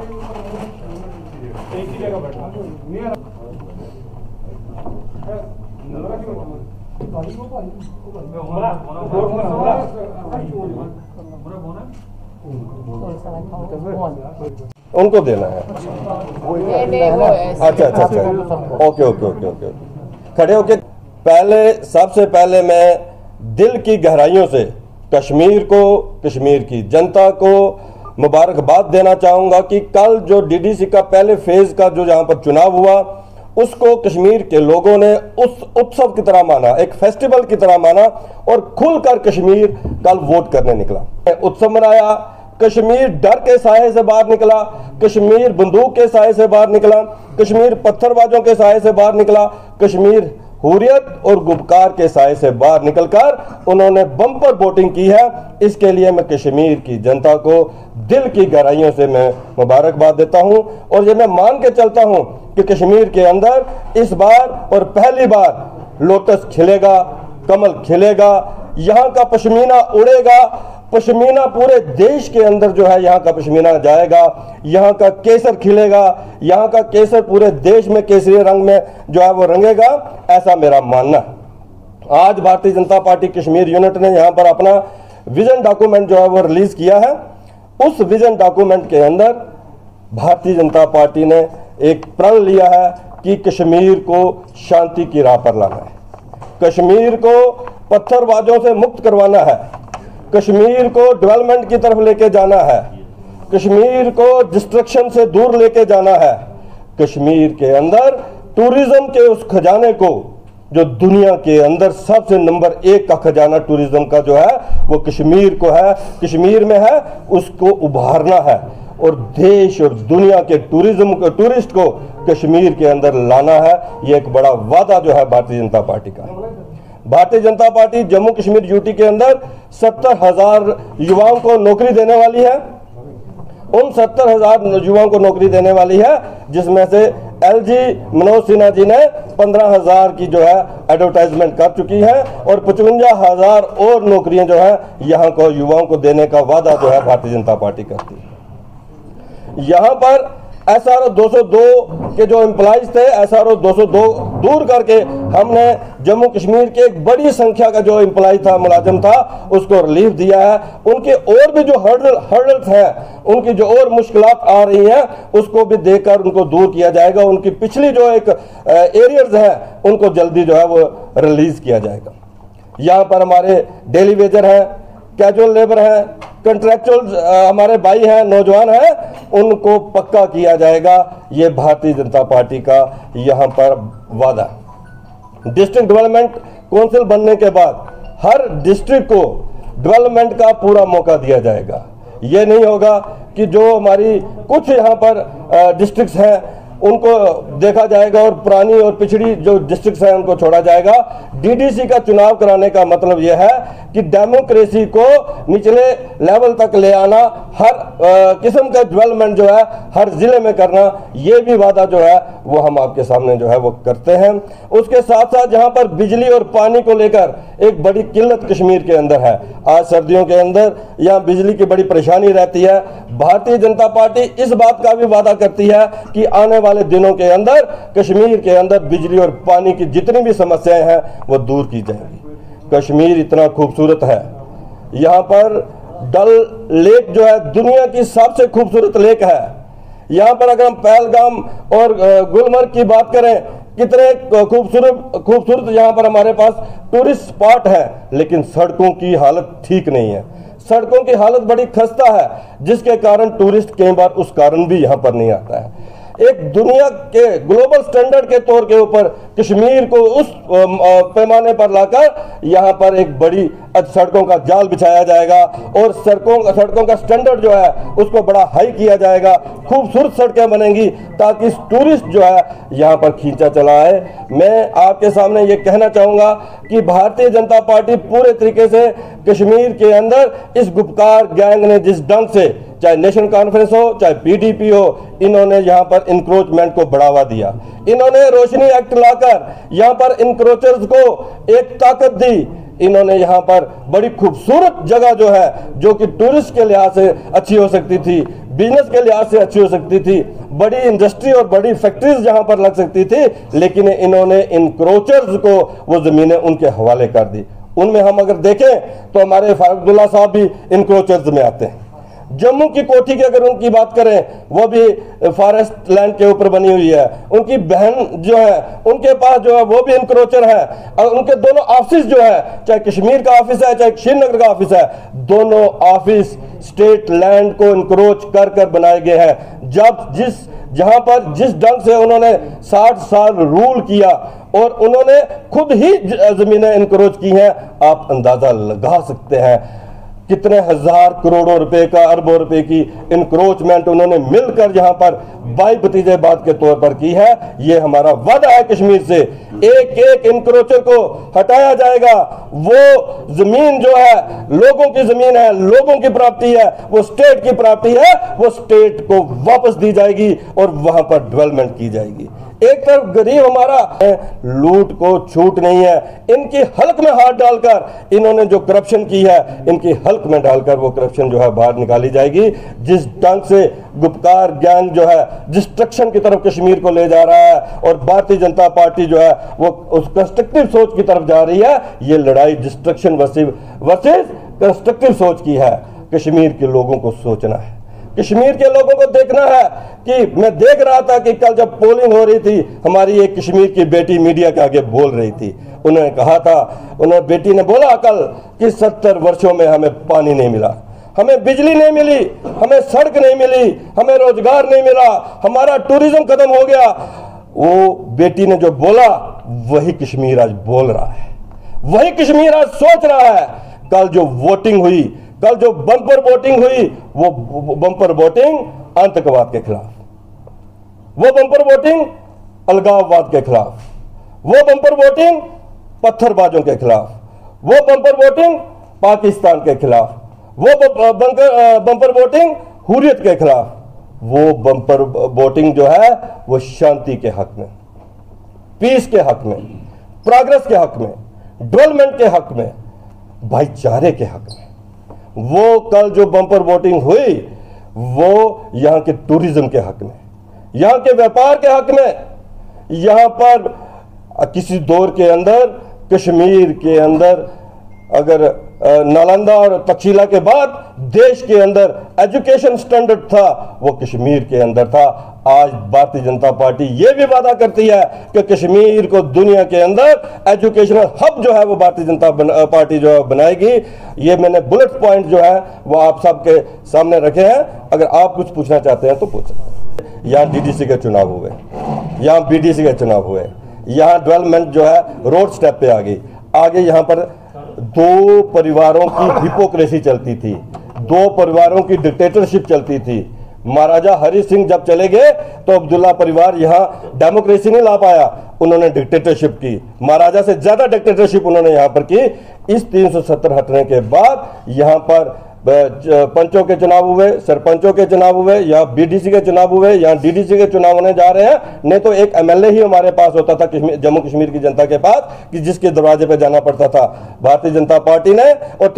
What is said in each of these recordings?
उनको देना है। अच्छा अच्छा अच्छा, ओके ओके ओके ओके, खड़े होके पहले सबसे पहले मैं दिल की गहराइयों से कश्मीर को, कश्मीर की जनता को मुबारकबाद देना चाहूँगा कि कल जो डीडीसी का पहले फेज का जो यहाँ पर चुनाव हुआ उसको कश्मीर के लोगों ने उस उत्सव की तरह माना, एक फेस्टिवल की तरह माना और खुलकर कश्मीर कल वोट करने निकला। उत्सव मनाया, कश्मीर डर के साए से बाहर निकला, कश्मीर बंदूक के साए से बाहर निकला, कश्मीर पत्थरबाजों के साए से बाहर निकला, कश्मीर हुर्रियत और गुपकार के साए से बाहर निकलकर उन्होंने बम्पर वोटिंग की है। इसके लिए मैं कश्मीर की जनता को दिल की गहराइयों से मैं मुबारकबाद देता हूं और ये मैं मान के चलता हूं कि कश्मीर के अंदर इस बार और पहली बार लोटस खिलेगा, कमल खिलेगा, यहाँ का पश्मीना उड़ेगा, पश्मीना पूरे देश के अंदर जो है यहाँ का पश्मीना जाएगा, यहाँ का केसर खिलेगा, यहाँ का केसर पूरे देश में केसरी रंग में जो है वो रंगेगा, ऐसा मेरा मानना है। आज भारतीय जनता पार्टी कश्मीर यूनिट ने यहाँ पर अपना विजन डॉक्यूमेंट जो है वो रिलीज किया है। उस विजन डॉक्यूमेंट के अंदर भारतीय जनता पार्टी ने एक प्रण लिया है कि कश्मीर को शांति की राह पर लाना है, कश्मीर को पत्थरबाजों से मुक्त करवाना है, कश्मीर को डेवलपमेंट की तरफ लेके जाना है, कश्मीर को डिस्ट्रक्शन से दूर लेके जाना है, कश्मीर के अंदर टूरिज्म के उस खजाने को जो दुनिया के अंदर सबसे नंबर 1 का खजाना टूरिज्म का जो है वो कश्मीर को है, कश्मीर में है, उसको उभारना है और देश और दुनिया के टूरिज्म को, टूरिस्ट को कश्मीर के अंदर लाना है। ये एक बड़ा वादा जो है भारतीय जनता पार्टी का। भारतीय जनता पार्टी जम्मू कश्मीर यूटी के अंदर 70,000 युवाओं को नौकरी देने वाली है। उन 70,000 युवाओं को नौकरी देने वाली है जिसमें से एलजी मनोज सिन्हा जी ने 15,000 की जो है एडवर्टाइजमेंट कर चुकी है और 55,000 और नौकरियां जो है यहाँ को युवाओं को देने का वादा जो है भारतीय जनता पार्टी करती है। यहाँ पर SRO 202 के जो एम्प्लॉइज थे, SRO 202 दूर करके हमने जम्मू कश्मीर के एक बड़ी संख्या का जो एम्प्लॉय था, मुलाजिम था, उसको रिलीफ दिया है। उनके और भी जो हर्डल्स हैं, उनकी जो और मुश्किलात आ रही हैं, उसको भी देकर उनको दूर किया जाएगा। उनकी पिछली जो एक एरियर्स हैं उनको जल्दी जो है वो रिलीज किया जाएगा। यहाँ पर हमारे डेली वेजर हैं, कैजुअल लेबर है, कंट्रैक्चुअल हमारे भाई हैं, नौजवान हैं, उनको पक्का किया जाएगा। ये भारतीय जनता पार्टी का यहाँ पर वादा। डिस्ट्रिक्ट डेवलपमेंट काउंसिल बनने के बाद हर डिस्ट्रिक्ट को डेवलपमेंट का पूरा मौका दिया जाएगा। ये नहीं होगा कि जो हमारी कुछ यहाँ पर डिस्ट्रिक्ट्स हैं उनको देखा जाएगा और पुरानी और पिछड़ी जो डिस्ट्रिक्ट्स हैं उनको छोड़ा जाएगा। डीडीसी का चुनाव कराने का मतलब यह है कि डेमोक्रेसी को निचले लेवल तक ले आना, हर किस्म का डेवलपमेंट जो है हर जिले में करना, ये भी वादा जो है वो हम आपके सामने जो है वो करते हैं। उसके साथ साथ जहां पर बिजली और पानी को लेकर एक बड़ी किल्लत कश्मीर के अंदर है, आज सर्दियों के अंदर यहाँ बिजली की बड़ी परेशानी रहती है। भारतीय जनता पार्टी इस बात का भी वादा करती है कि आने वाले दिनों के अंदर कश्मीर के अंदर बिजली और पानी की जितनी भी समस्याएं हैं वो दूर की जाएंगी। कश्मीर इतना खूबसूरत है, यहाँ पर डल लेक जो है दुनिया की सबसे खूबसूरत लेक है। यहाँ पर अगर हम पहलगाम और गुलमर्ग की बात करें, कितने खूबसूरत यहाँ पर हमारे पास टूरिस्ट स्पॉट है, लेकिन सड़कों की हालत ठीक नहीं है। सड़कों की हालत बड़ी खस्ता है, जिसके कारण टूरिस्ट कई बार उस कारण भी यहाँ पर नहीं आता है। एक दुनिया के ग्लोबल स्टैंडर्ड के तौर के ऊपर कश्मीर को उस पैमाने पर लाकर यहाँ पर एक बड़ी सड़कों का जाल बिछाया जाएगा और सड़कों का स्टैंडर्ड जो है उसको बड़ा हाई किया जाएगा। खूबसूरत सड़कें बनेंगी ताकि टूरिस्ट जो है यहाँ पर खींचा चला आए। मैं आपके सामने ये कहना चाहूँगा कि भारतीय जनता पार्टी पूरे तरीके से कश्मीर के अंदर इस गुपकार गैंग ने जिस ढंग से, चाहे नेशनल कॉन्फ्रेंस हो चाहे पीडीपी हो, इन्होंने यहाँ पर इंक्रोचमेंट को बढ़ावा दिया। इन्होंने रोशनी एक्ट लाकर यहाँ पर इंक्रोचर्स को एक ताकत दी। इन्होंने यहाँ पर बड़ी खूबसूरत जगह जो है, जो कि टूरिस्ट के लिहाज से अच्छी हो सकती थी, बिजनेस के लिहाज से अच्छी हो सकती थी, बड़ी इंडस्ट्री और बड़ी फैक्ट्रीज जहां पर लग सकती थी, लेकिन इन्होंने इंक्रोचर्स को वो जमीनें उनके हवाले कर दी। उनमें हम अगर देखें तो हमारे फारूक अब्दुल्ला साहब भी इंक्रोचर्स में आते हैं। जम्मू की कोठी की अगर उनकी बात करें, वो भी फॉरेस्ट लैंड के ऊपर बनी हुई है। उनकी बहन जो है उनके पास जो है वो भी इंक्रोचर है, और उनके दोनों ऑफिस जो है, चाहे कश्मीर का ऑफिस है चाहे श्रीनगर का ऑफिस है, दोनों ऑफिस स्टेट लैंड को इंक्रोच कर कर बनाए गए हैं। जहां पर जिस ढंग से उन्होंने 60 साल रूल किया और उन्होंने खुद ही जमीनें इंक्रोच की हैं, आप अंदाजा लगा सकते हैं कितने हजार करोड़ों रुपए का, अरबों रुपए की इंक्रोचमेंट उन्होंने मिलकर यहां पर भाई भतीजेबाद के तौर पर की है। ये हमारा वादा है कश्मीर से, एक एक इंक्रोचर को हटाया जाएगा। वो जमीन जो है लोगों की जमीन है, लोगों की प्रॉपर्टी है, वो स्टेट की प्रॉपर्टी है, वो स्टेट को वापस दी जाएगी और वहां पर डेवलपमेंट की जाएगी। एक तरफ गरीब हमारा लूट को छूट नहीं है, इनकी हल्क में हाथ डालकर इन्होंने जो करप्शन की है, इनकी हल्क में डालकर वो करप्शन जो है बाहर निकाली जाएगी। जिस ढंग से गुपकार गैंग जो है डिस्ट्रक्शन की तरफ कश्मीर को ले जा रहा है और भारतीय जनता पार्टी जो है वो उस कंस्ट्रक्टिव सोच की तरफ जा रही है, ये लड़ाई डिस्ट्रक्शन वर्सेस कंस्ट्रक्टिव सोच की है। कश्मीर के लोगों को सोचना है, कश्मीर के लोगों को देखना है। कि मैं देख रहा था कि कल जब पोलिंग हो रही थी, हमारी एक कश्मीर की बेटी मीडिया के आगे बोल रही थी। उन्होंने कहा था, बेटी ने बोला कल कि 70 वर्षों में हमें पानी नहीं मिला, हमें बिजली नहीं मिली, हमें सड़क नहीं मिली, हमें रोजगार नहीं मिला, हमारा टूरिज्म खत्म हो गया। वो बेटी ने जो बोला वही कश्मीर आज बोल रहा है, वही कश्मीर आज सोच रहा है। कल जो वोटिंग हुई, कल जो बम्पर वोटिंग हुई, वो बम्पर वोटिंग आतंकवाद के खिलाफ, वो बम्पर वोटिंग अलगाववाद के खिलाफ, वो बम्पर वोटिंग पत्थरबाजों के खिलाफ, वो बम्पर वोटिंग पाकिस्तान के खिलाफ, वो बम्पर वोटिंग हुर्रियत के खिलाफ, वो बम्पर वोटिंग जो है वो शांति के हक में, पीस के हक में, प्रोग्रेस के हक में, डेवलपमेंट के हक में, भाईचारे के हक में। वो कल जो बम्पर वोटिंग हुई वो यहां के टूरिज्म के हक में, यहां के व्यापार के हक में। यहां पर किसी दौर के अंदर कश्मीर के अंदर अगर नालंदा और तक्षशिला के बाद देश के अंदर एजुकेशन स्टैंडर्ड था, वो कश्मीर के अंदर था। आज भारतीय जनता पार्टी ये भी वादा करती है कि कश्मीर को दुनिया के अंदर एजुकेशनल हब जो है वो भारतीय जनता पार्टी जो है बनाएगी। ये मैंने बुलेट पॉइंट जो है वो आप सबके सामने रखे हैं, अगर आप कुछ पूछना चाहते हैं तो पूछ सकते हैं। यहाँ डीडीसी के चुनाव हुए, यहाँ बीडीसी के चुनाव हुए, यहाँ डेवलपमेंट जो है रोड स्टेप पे आ गई। आगे यहाँ पर दो परिवारों की हिपोक्रेसी चलती थी, दो परिवारों की डिक्टेटरशिप चलती थी। महाराजा हरि सिंह जब चले गए तो अब्दुल्ला परिवार यहाँ डेमोक्रेसी नहीं ला पाया, उन्होंने डिक्टेटरशिप की। महाराजा से ज्यादा डिक्टेटरशिप उन्होंने यहाँ पर की। इस 370 हटने के बाद यहाँ पर पंचों के चुनाव हुए, सरपंचों के चुनाव हुए, या बीडीसी के चुनाव हुए, यहाँ डीडीसी के चुनाव होने जा रहे हैं। नहीं तो एक एमएलए ही हमारे पास होता था जम्मू कश्मीर की जनता के पास, कि जिसके दरवाजे पे जाना पड़ता था। भारतीय जनता पार्टी ने और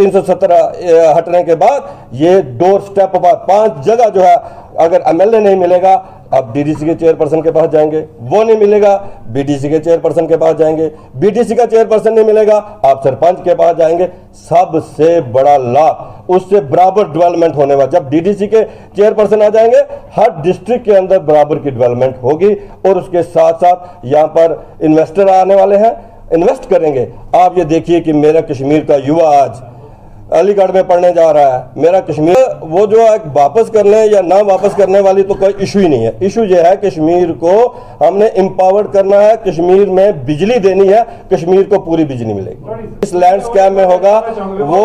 370 हटने के बाद ये डोर स्टेप बाद 5 जगह जो है, अगर एमएलए नहीं मिलेगा आप डीडीसी के चेयरपर्सन के पास जाएंगे, वो नहीं मिलेगा बीडीसी के चेयरपर्सन के पास जाएंगे, बीडीसी का चेयरपर्सन नहीं मिलेगा आप सरपंच के पास जाएंगे। सबसे बड़ा लाभ, उससे बराबर डेवलपमेंट होने वाला। जब डीडीसी के चेयरपर्सन आ जाएंगे, हर डिस्ट्रिक्ट के अंदर बराबर की डेवलपमेंट होगी और उसके साथ साथ यहाँ पर इन्वेस्टर आने वाले हैं, इन्वेस्ट करेंगे। आप ये देखिए कि मेरा कश्मीर का युवा आज अलीगढ़ में पढ़ने जा रहा है। मेरा कश्मीर वो जो है वापस करने या ना वापस करने वाली तो कोई इशू ही नहीं है। इशू ये है कश्मीर को हमने एम्पावर्ड करना है, कश्मीर में बिजली देनी है, कश्मीर को पूरी बिजली मिलेगी। इस लैंडस्केप में होगा वो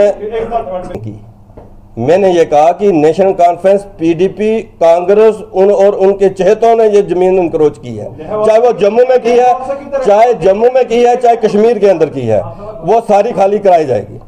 उसमें मैंने ये कहा कि नेशनल कॉन्फ्रेंस, पीडीपी, कांग्रेस और उनके चहेतों ने ये जमीन इंक्रोच की है, चाहे वो जम्मू में की है, चाहे जम्मू में की है, चाहे कश्मीर के अंदर की है, वो सारी खाली कराई जाएगी।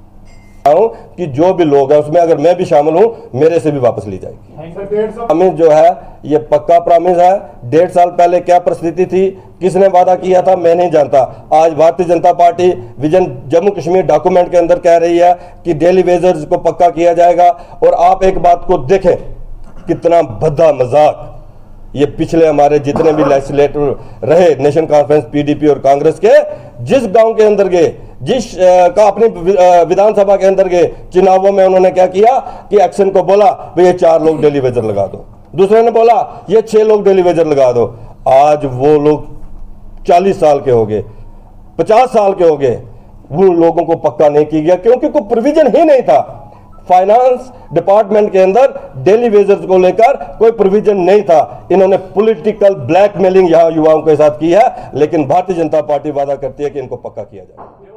कि जो भी लोग हैं उसमें अगर मैं भी शामिल हूं, मेरे से भी वापस ली जाएगी। प्रॉमिस जो है ये पक्का प्रॉमिस है। 1.5 साल पहले क्या परिस्थिति थी, किसने वादा किया था, मैं नहीं जानता। आज भारतीय जनता पार्टी विजन जम्मू कश्मीर डॉक्यूमेंट के अंदर कह रही है कि डेली वेजर्स को पक्का किया जाएगा। और आप एक बात को देखें, कितना भद्दा मजाक ये पिछले हमारे जितने भी लेजिस्लेटर रहे नेशनल कॉन्फ्रेंस, पीडीपी और कांग्रेस के, जिस गांव के अंदर गए, जिस का अपनी विधानसभा के अंदर गए चुनावों में, उन्होंने क्या किया कि एक्शन को बोला भाई ये 4 लोग डेली वेजर लगा दो, दूसरे ने बोला ये 6 लोग डेली वेजर लगा दो। आज वो लोग 40 साल के हो गए, 50 साल के हो गए, उन लोगों को पक्का नहीं किया गया क्योंकि कोई प्रोविजन ही नहीं था। फाइनेंस डिपार्टमेंट के अंदर डेली वेजर्स को लेकर कोई प्रोविजन नहीं था। इन्होंने पॉलिटिकल ब्लैकमेलिंग यहां युवाओं के साथ की है, लेकिन भारतीय जनता पार्टी वादा करती है कि इनको पक्का किया जाए।